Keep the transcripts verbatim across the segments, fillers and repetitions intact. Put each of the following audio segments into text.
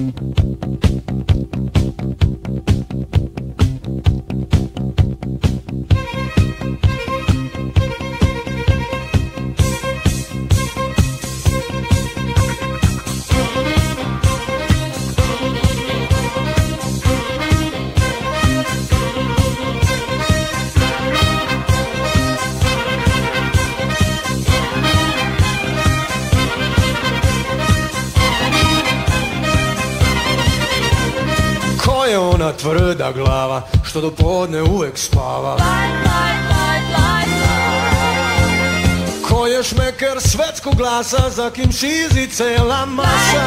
Tvrda glava, što do podne uvek spava. Ko je šmeker svetskog glasa, za kim šizi cela masa.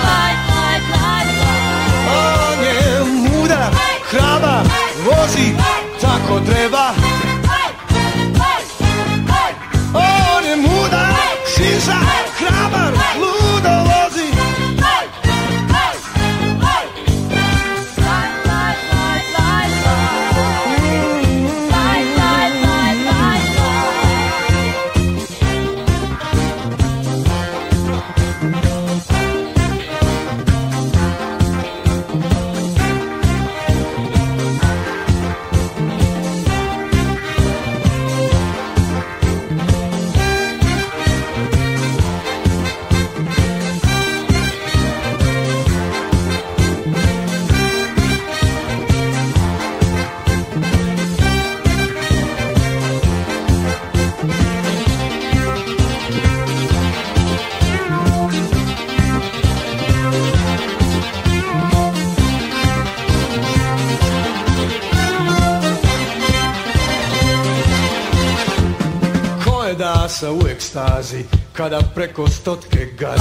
On je mudar, hrabar, vozi tako treba. On je mudar, šiza, hrabar, ludo vozi. U ekstazi kada preko stotke gazi.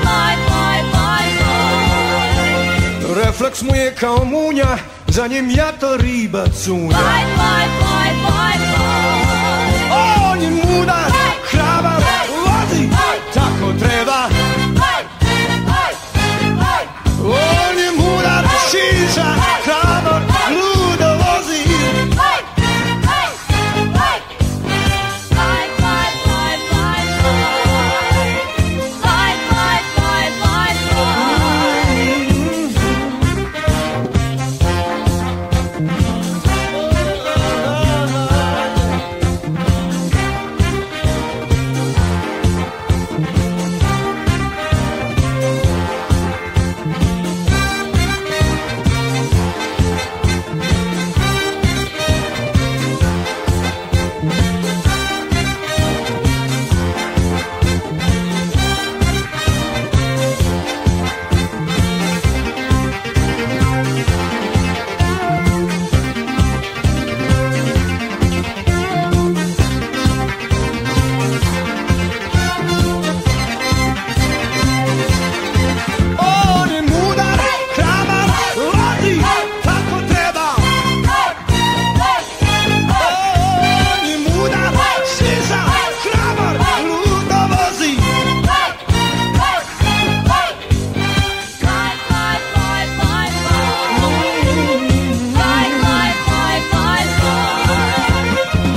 Refleks mu je kao munja, za njim jato riba cunja. On je mudar, hrabar, vozi tako treba. On je mudar, šiza, hrabar, ludo vozi.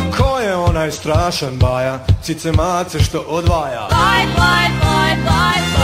Strašan baja, cice mace što odvaja. Baj, baj, baj, baj, baj.